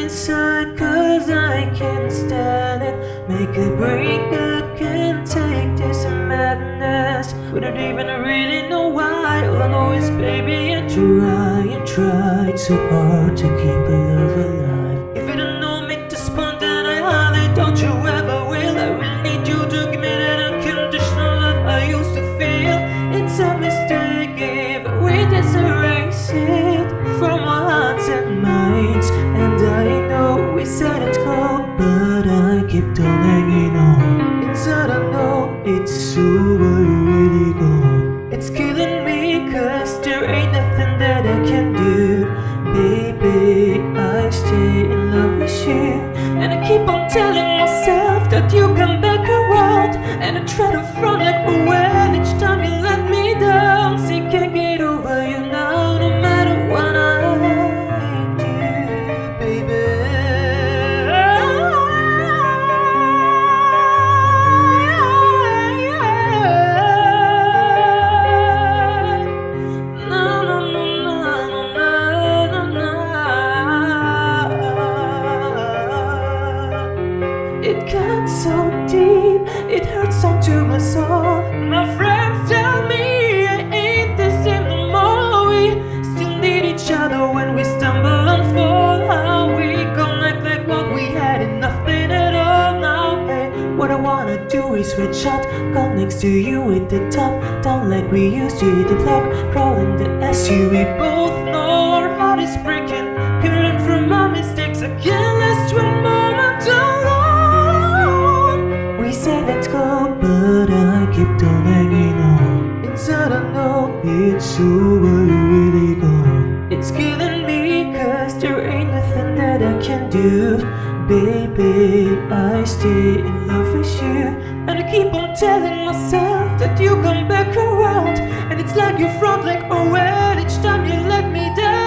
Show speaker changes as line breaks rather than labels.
inside, 'cause I can't stand it. Make a break, I can't take this madness. We don't even really know why. All I know is, baby, I tried so hard to keep a love alive. If you don't know me to respond, then I hardly don't you ever will. I really need you to give me that unconditional love I used to feel. It's a mistake if we just erase it from our hearts and minds. And I know we said it's cold, but I keep on hanging on. Inside I know it's over, really gone. It's killing me, 'cause there ain't nothing that I can do. Baby, I stay in love with you, and I keep on telling myself that you come back around. And I try to front like a well each time you let me down. See, can't get over you now, no matter what I do, baby. It got so deep, it hurts onto my soul. My friends tell me I ain't the same no more. We still need each other when we stumble and fall. How we connect like what we had and nothing at all now. Hey, what I wanna do is reach out, come next to you at the top, down like we used to hit the block, crawling the SU. We both know our heart is breaking. Can learn from our mistakes. I can't last one moment alone. We say let's go, but I keep on hanging on. Inside I know it's over, really gone. It's killing me, 'cause there ain't nothing that I can do. Baby, I stay in love with you, and I keep on telling myself that you come back around. And it's like you front like a well each time you let me down.